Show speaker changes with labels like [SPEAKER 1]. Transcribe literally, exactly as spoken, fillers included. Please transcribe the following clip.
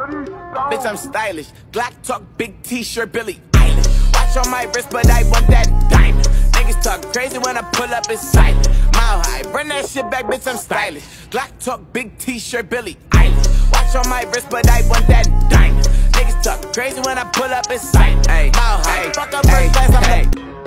[SPEAKER 1] Bitch, I'm stylish. Glock talk, big t-shirt, Billie Eilish. Watch on my wrist, but I want that diamond. Niggas talk crazy when I pull up, it's silent. Mile high, run that shit back, bitch, I'm stylish. Glock talk, big t-shirt, Billie Eilish. Watch on my wrist, but I want that diamond. Niggas talk crazy when I pull up, it's silent. Mile high, fuck up first class, I'm